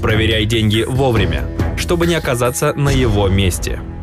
Проверяй деньги вовремя, чтобы не оказаться на его месте.